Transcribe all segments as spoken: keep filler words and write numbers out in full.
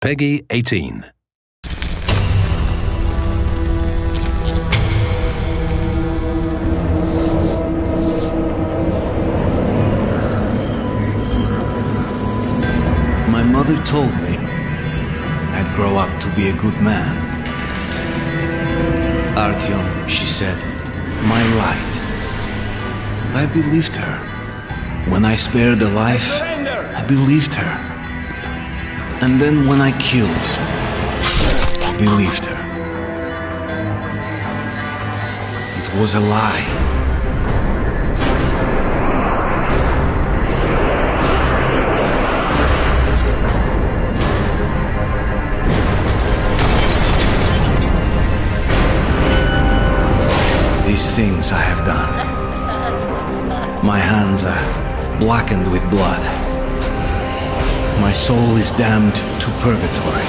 Peggy eighteen. My mother told me I'd grow up to be a good man. Artyom, she said, my light. And I believed her. When I spared a life, I believed her. And then when I killed, I believed her. It was a lie. These things I have done. My hands are blackened with blood. My soul is damned to purgatory.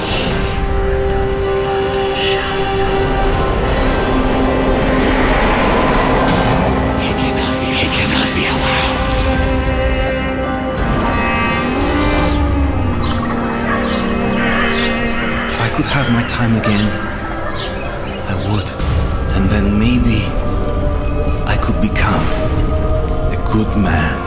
He cannot, he cannot be allowed. If I could have my time again, I would. And then maybe I could become a good man.